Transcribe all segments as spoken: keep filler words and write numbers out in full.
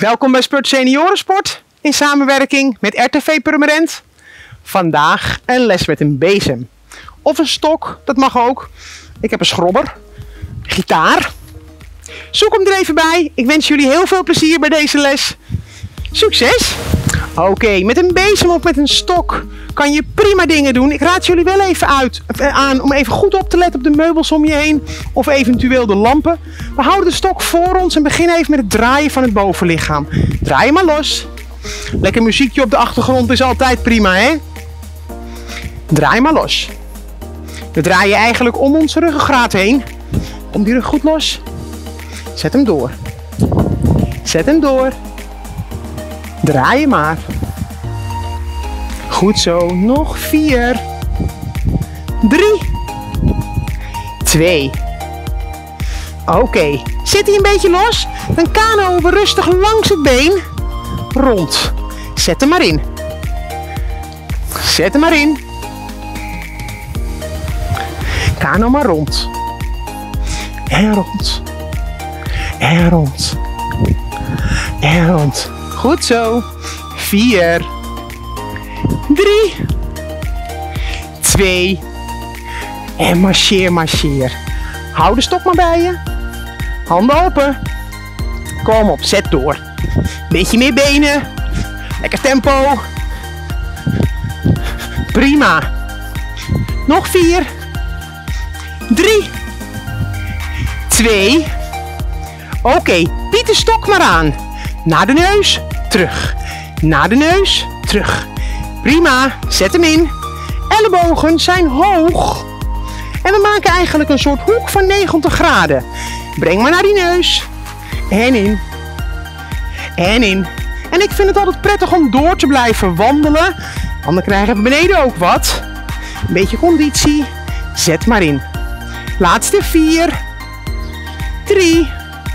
Welkom bij Spurt Seniorensport in samenwerking met R T V Purmerend. Vandaag een les met een bezem. Of een stok, dat mag ook. Ik heb een schrobber, gitaar. Zoek hem er even bij. Ik wens jullie heel veel plezier bij deze les. Succes! Oké, okay, met een bezem of met een stok kan je prima dingen doen. Ik raad jullie wel even uit, aan om even goed op te letten op de meubels om je heen. Of eventueel de lampen. We houden de stok voor ons en beginnen even met het draaien van het bovenlichaam. Draai je maar los. Lekker muziekje op de achtergrond is altijd prima, hè? Draai maar los. We draaien eigenlijk om onze ruggengraat heen. Om die rug goed los. Zet hem door. Zet hem door. Draai je maar. Goed zo. Nog vier. Drie. Twee. Oké. Okay. Zit hij een beetje los? Dan kanoën we rustig langs het been. Rond. Zet hem maar in. Zet hem maar in. Kano maar rond. En rond. En rond. En rond. Goed zo. Vier. Drie. Twee. En marcheer, marcheer. Hou de stok maar bij je. Handen open. Kom op, zet door. Beetje meer benen. Lekker tempo. Prima. Nog vier. Drie. Twee. Oké, okay, bied de stok maar aan. Naar de neus, terug. Naar de neus, terug. Prima, zet hem in. Ellebogen zijn hoog. En we maken eigenlijk een soort hoek van negentig graden. Breng maar naar die neus. En in. En in. En ik vind het altijd prettig om door te blijven wandelen. Want dan krijgen we beneden ook wat. Een beetje conditie. Zet maar in. Laatste vier. Drie.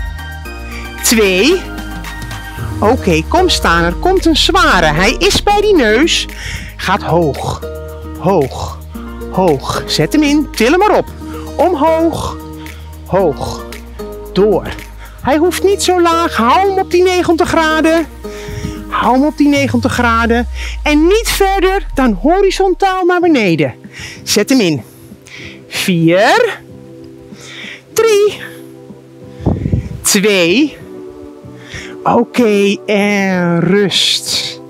Twee. Oké, okay, kom staan. Er komt een zware. Hij is bij die neus. Gaat hoog. Hoog. Hoog. Zet hem in. Til hem maar op. Omhoog. Hoog. Door. Hij hoeft niet zo laag. Hou hem op die negentig graden. Hou hem op die negentig graden. En niet verder dan horizontaal naar beneden. Zet hem in. Vier. Drie. Twee. Oké, okay, en rust.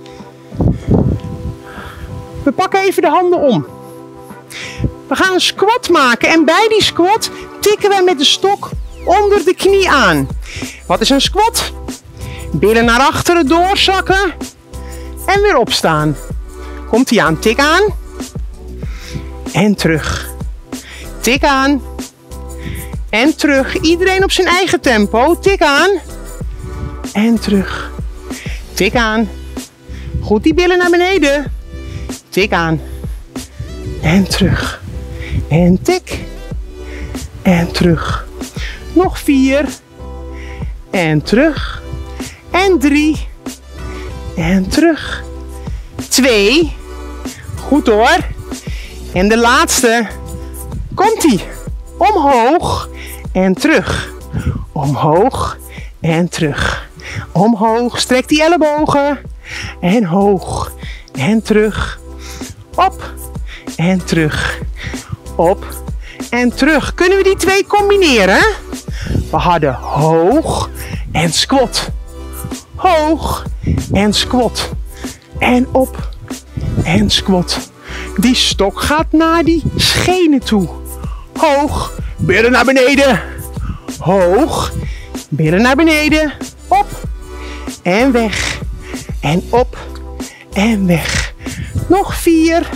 We pakken even de handen om. We gaan een squat maken en bij die squat tikken we met de stok onder de knie aan. Wat is een squat? Billen naar achteren doorzakken en weer opstaan. Komt ie aan, tik aan. En terug. Tik aan. En terug. Iedereen op zijn eigen tempo. Tik aan. En terug. Tik aan. Goed die billen naar beneden. Tik aan. En terug. En tik. En terug. Nog vier. En terug. En drie. En terug. Twee. Goed hoor. En de laatste. Komt-ie. Omhoog. En terug. Omhoog. En terug. Omhoog, strek die ellebogen. En hoog. En terug. Op. En terug. Op. En terug. Kunnen we die twee combineren? We hadden hoog en squat. Hoog en squat. En op. En squat. Die stok gaat naar die schenen toe. Hoog. Billen naar beneden. Hoog. Billen naar beneden. Op. En weg. En op. En weg. Nog vier.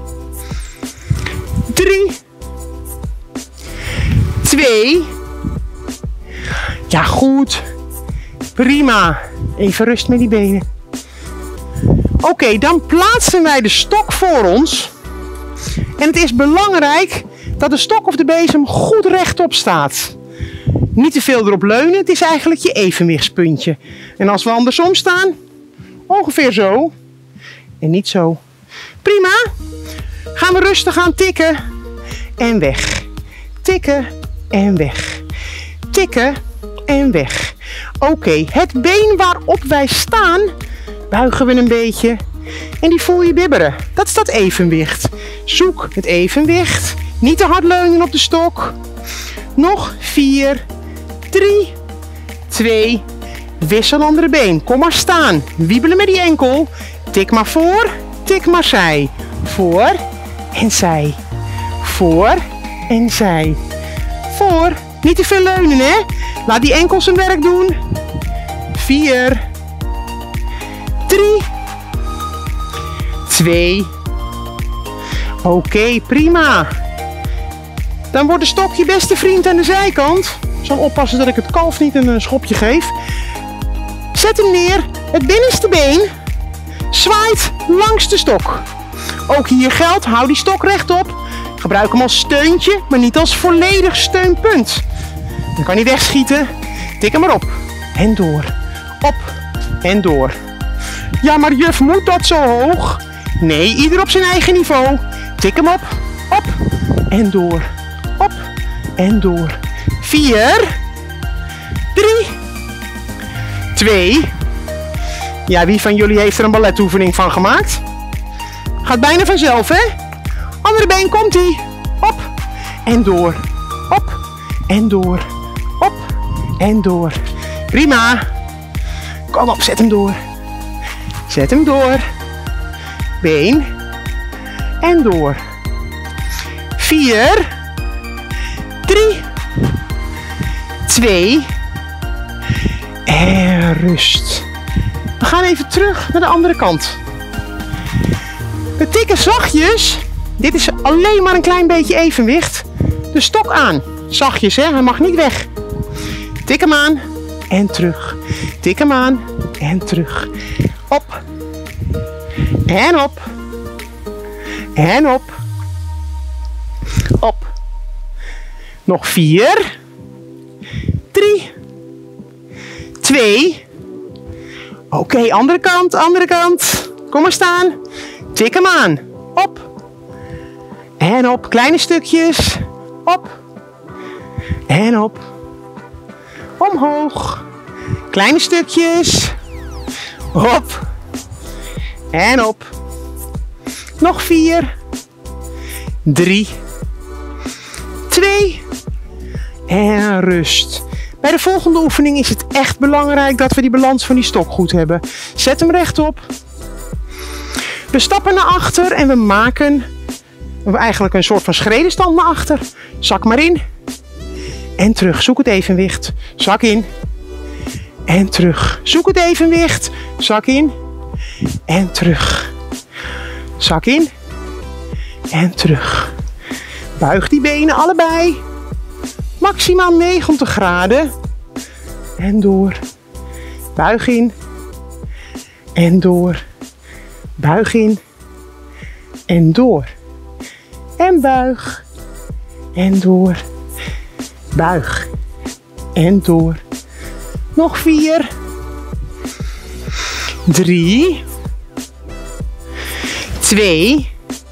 Drie. Twee. Ja, goed. Prima. Even rust met die benen. Oké, okay, dan plaatsen wij de stok voor ons. En het is belangrijk dat de stok of de bezem goed rechtop staat. Niet te veel erop leunen, het is eigenlijk je evenwichtspuntje. En als we andersom staan, ongeveer zo. En niet zo. Prima. Gaan we rustig aan tikken. En weg. Tikken en weg. Tikken en weg. Oké, okay, het been waarop wij staan, buigen we een beetje. En die voel je bibberen. Dat is dat evenwicht. Zoek het evenwicht. Niet te hard leunen op de stok. Nog vier, drie, twee, wissel andere been. Kom maar staan. Wiebelen met die enkel. Tik maar voor, tik maar zij. Voor en zij. Voor en zij. Voor. Niet te veel leunen, hè. Laat die enkel zijn werk doen. vier, drie, twee. Oké, okay, prima. Dan wordt de stok je beste vriend aan de zijkant. Ik zal oppassen dat ik het kalf niet een schopje geef. Zet hem neer. Het binnenste been zwaait langs de stok. Ook hier geldt, hou die stok rechtop. Gebruik hem als steuntje, maar niet als volledig steunpunt. Dan kan hij wegschieten. Tik hem erop. En door. Op. En door. Ja, maar juf, moet dat zo hoog? Nee, ieder op zijn eigen niveau. Tik hem op. Op. En door. Op. En door. vier. drie. twee. Ja, wie van jullie heeft er een baletoefening van gemaakt? Gaat bijna vanzelf, hè? Andere been, komt-ie. Op. En door. Op. En door. Op. En door. Prima. Kom op, zet hem door. Zet hem door. Been. En door. vier. drie. twee. En rust. We gaan even terug naar de andere kant. We tikken zachtjes. Dit is alleen maar een klein beetje evenwicht. De stok aan. Zachtjes, hè. Hij mag niet weg. Tik hem aan. En terug. Tik hem aan. En terug. Op. En op. En op. Op. Nog vier. Drie. Twee. Oké, okay, andere kant, andere kant. Kom maar staan. Tik hem aan. Op. En op. Kleine stukjes. Op. En op. Omhoog. Kleine stukjes. Op. En op. Nog vier. Drie. Twee. En rust. Bij de volgende oefening is het echt belangrijk dat we die balans van die stok goed hebben. Zet hem rechtop. We stappen naar achter en we maken eigenlijk een soort van schredenstand naar achter. Zak maar in. En terug. Zoek het evenwicht. Zak in. En terug. Zoek het evenwicht. Zak in. En terug. Zak in. En terug. Buig die benen allebei. Maximaal negentig graden. En door. Buig in. En door. Buig in. En door. En buig. En door. Buig. En door. Nog vier. Drie. Twee.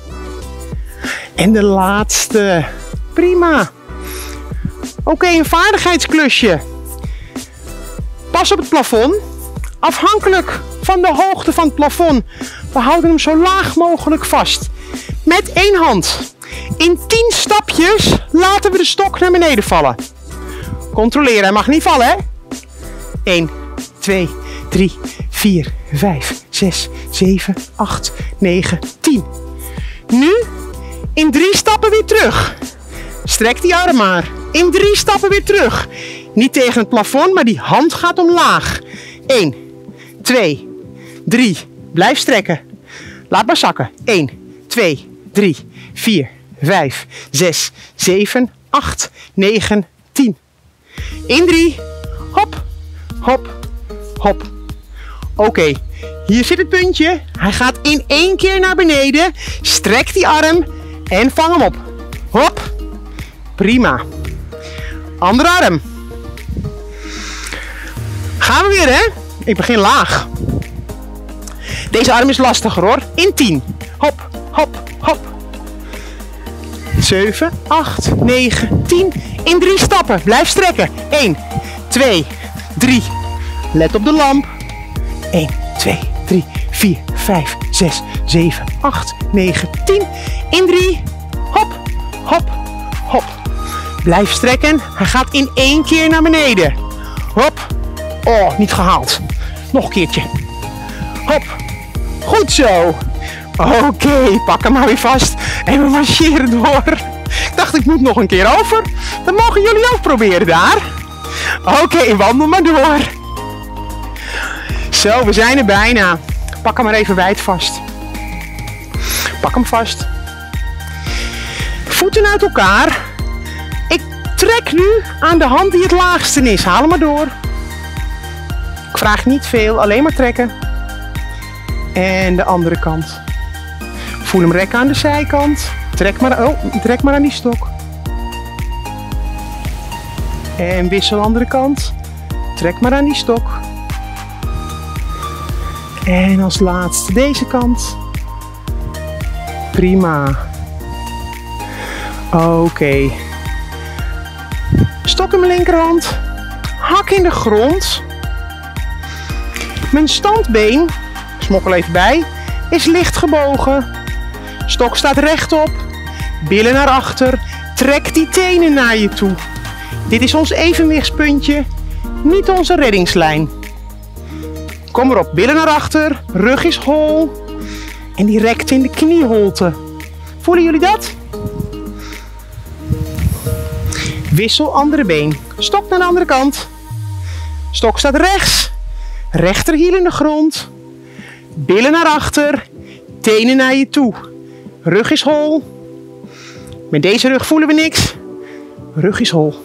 En de laatste. Prima. Oké, okay, een vaardigheidsklusje. Pas op het plafond. Afhankelijk van de hoogte van het plafond. We houden hem zo laag mogelijk vast. Met één hand. In tien stapjes laten we de stok naar beneden vallen. Controleren, hij mag niet vallen, hè? één, twee, drie, vier, vijf, zes, zeven, acht, negen, tien. Nu in drie stappen weer terug. Strek die arm maar. In drie stappen weer terug. Niet tegen het plafond, maar die hand gaat omlaag. één, twee, drie. Blijf strekken. Laat maar zakken. één, twee, drie, vier, vijf, zes, zeven, acht, negen, tien. In drie. Hop, hop, hop. Oké, okay. Hier zit het puntje. Hij gaat in één keer naar beneden. Strek die arm en vang hem op. Hop. Prima. Andere arm. Gaan we weer, hè? Ik begin laag. Deze arm is lastiger, hoor. In tien. Hop, hop, hop. zeven, acht, negen, tien. In drie stappen. Blijf strekken. één, twee, drie, Let op de lamp. één, twee, drie, vier, vijf, zes, zeven, acht, negen, tien. In drie. Hop, hop, hop. Blijf strekken. Hij gaat in één keer naar beneden. Hop. Oh, niet gehaald. Nog een keertje. Hop. Goed zo. Oké, okay, pak hem maar weer vast. En we marcheren door. Ik dacht, ik moet nog een keer over. Dat mogen jullie ook proberen daar. Oké, okay, wandel maar door. Zo, we zijn er bijna. Pak hem maar even wijd vast. Pak hem vast. Voeten uit elkaar. Ik trek nu aan de hand die het laagste is. Haal hem maar door. Ik vraag niet veel, alleen maar trekken. En de andere kant. Voel hem rekken aan de zijkant. Trek maar, oh, trek maar aan die stok. En wissel andere kant. Trek maar aan die stok. En als laatste deze kant. Prima. Oké. Okay. Stok in mijn linkerhand. Hak in de grond. Mijn standbeen, smokkel even bij, is licht gebogen. Stok staat rechtop. Billen naar achter. Trek die tenen naar je toe. Dit is ons evenwichtspuntje, niet onze reddingslijn. Kom erop, billen naar achter, rug is hol. En die rekt in de knieholte. Voelen jullie dat? Wissel andere been. Stok naar de andere kant. Stok staat rechts. Rechterhiel in de grond. Billen naar achter. Tenen naar je toe. Rug is hol. Met deze rug voelen we niks. Rug is hol.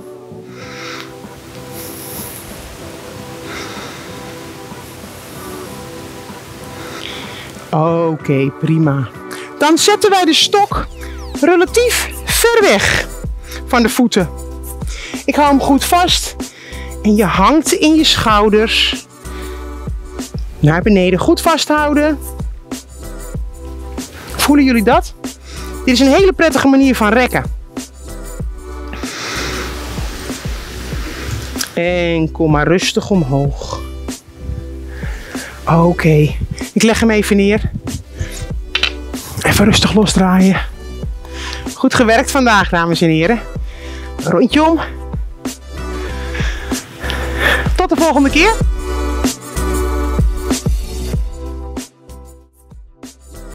Oké, okay, prima. Dan zetten wij de stok relatief ver weg van de voeten. Ik hou hem goed vast. En je hangt in je schouders. Naar beneden. Goed vasthouden. Voelen jullie dat? Dit is een hele prettige manier van rekken. En kom maar rustig omhoog. Oké. Okay. Ik leg hem even neer. Even rustig losdraaien. Goed gewerkt vandaag, dames en heren. Rondje om. Tot de volgende keer.